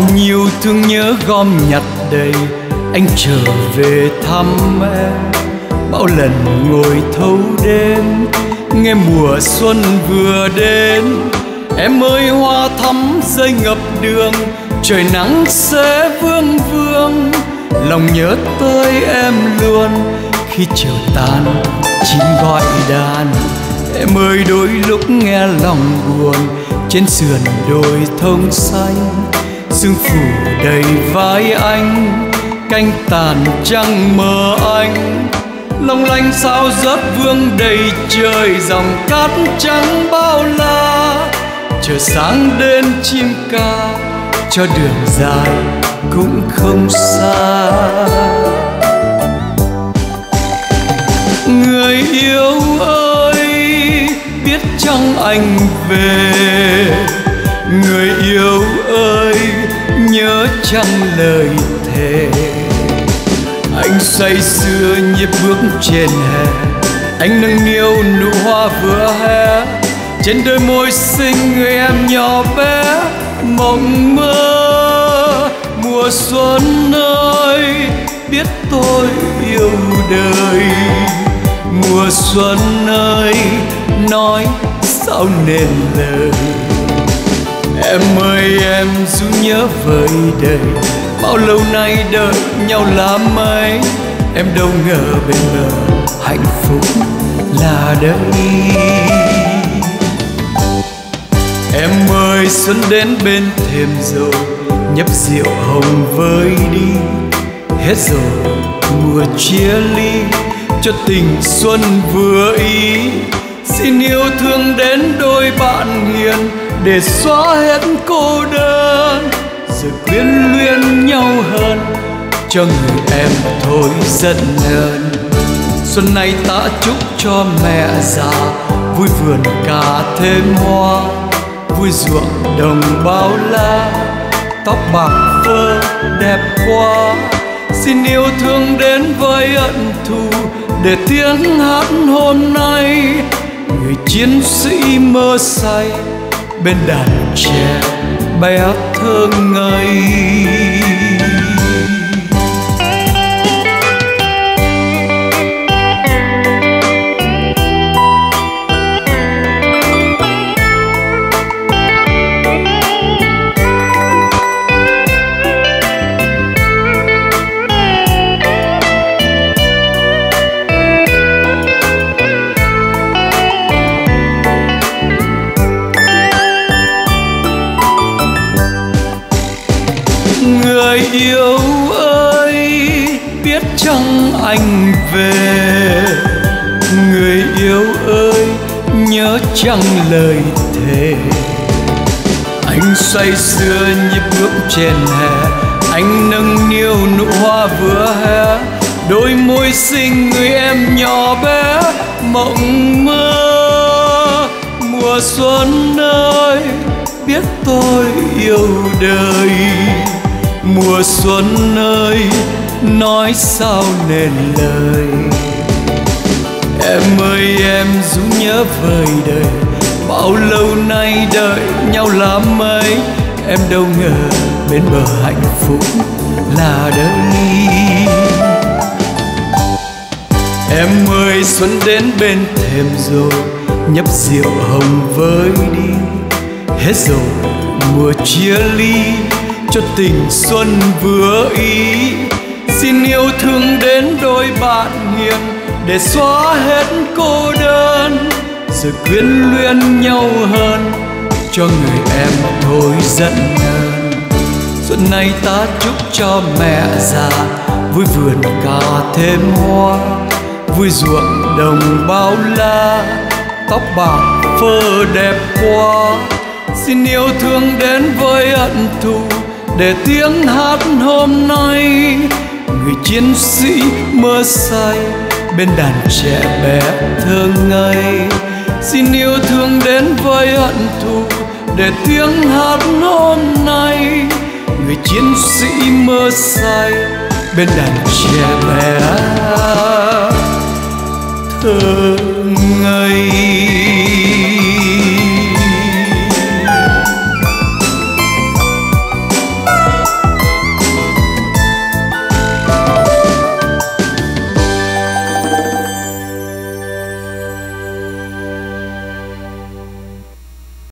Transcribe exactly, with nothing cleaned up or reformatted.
bao nhiêu thương nhớ gom nhặt đầy, anh trở về thăm em. Bao lần ngồi thâu đêm, nghe mùa xuân vừa đến. Em ơi hoa thắm rơi ngập đường, trời nắng sẽ vương vương. Lòng nhớ tới em luôn, khi chiều tàn chim gọi đàn. Em ơi đôi lúc nghe lòng buồn, trên sườn đồi thông xanh. Sương phủ đầy vai anh, canh tàn trăng mờ anh. Long lanh sao rớt vương đầy trời, dòng cát trắng bao la. Chờ sáng đến chim ca, cho đường dài cũng không xa. Người yêu ơi, biết chăng anh về. Người yêu ơi, nhớ chăng lời thề. Anh say sưa nhịp bước trên hè, anh nâng niu nụ hoa vừa hé. Trên đôi môi xinh người em nhỏ bé mộng mơ. Mùa xuân ơi, biết tôi yêu đời. Mùa xuân ơi, nói sao nên lời. Em ơi em dù nhớ vời đời, bao lâu nay đợi nhau là mấy. Em đâu ngờ bên bờ hạnh phúc là đây. Em ơi xuân đến bên thềm rồi, nhấp rượu hồng vơi đi. Hết rồi mùa chia ly, cho tình xuân vừa ý. Xin yêu thương đến đôi bạn hiền, để xóa hết cô đơn. Rồi quyến luyến nhau hơn, cho người em thôi giận hờn. Xuân này ta chúc cho mẹ già, vui vườn cả thêm hoa. Vui ruộng đồng bao la, tóc bạc phơ đẹp quá. Xin yêu thương đến với ân thù, để tiếng hát hôm nay. Người chiến sĩ mơ say, bên đàn trẻ bé thơ ngây. Người yêu ơi, biết chăng anh về. Người yêu ơi, nhớ chăng lời thề. Anh say sưa nhịp bước trên hè, anh nâng niu nụ hoa vừa hé. Đôi môi xinh người em nhỏ bé mộng mơ. Mùa xuân ơi, biết tôi yêu đời. Mùa xuân ơi, nói sao nên lời. Em ơi em dù nhớ vời đời, bao lâu nay đợi nhau là mấy. Em đâu ngờ bên bờ hạnh phúc là đây. Em ơi xuân đến bên thềm rồi, nhấp rượu hồng vơi đi. Hết rồi mùa chia ly, cho tình xuân vừa ý. Xin yêu thương đến đôi bạn hiền, để xóa hết cô đơn. Rồi quyến luyến nhau hơn, cho người em thôi giận hờn. Xuân này ta chúc cho mẹ già, vui vườn cả thêm hoa. Vui ruộng đồng bao la, tóc bạc phơ đẹp quá. Xin yêu thương đến với ân thù, để tiếng hát hôm nay. Người chiến sĩ mơ say, bên đàn trẻ bé thơ ngây. Xin yêu thương đến với ân thù, để tiếng hát hôm nay. Người chiến sĩ mơ say, bên đàn trẻ bé thơ ngây.